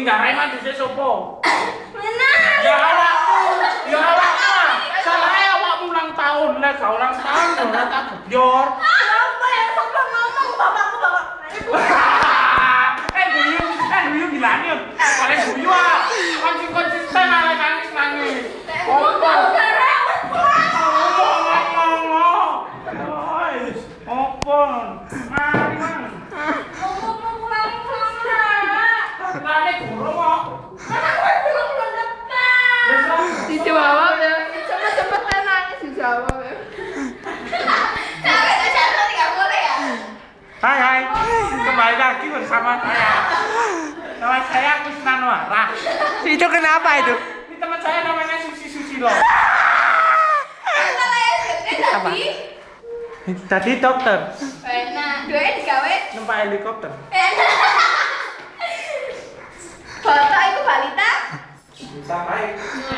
Raiman dhisik sopo? Mana? Ya awakmu. Ya awakmu. Salahe awakmu ulang tahun, lek gak ulang tahun ora tak bujur. Apa ya sopo ngomong bapakku bapak. Guyu gilane. Oleh guyu konsisten arek nangis nangis. Opo? Opo? Mari mang. Ngomong pulang lah. Lane guru kok. Pulang depan. Dijawab ya. Cepet-cepet nangis dijawab ya. Cara tidak boleh ya. Hai, kembali lagi bersama saya. Nama saya Kusnanwara. Itu kenapa itu? Ini teman saya namanya Susi loh. Apa? Tadi dokter, Enak. Duit digawe. numpak helikopter. Enak. Foto itu balita. Bisa baik.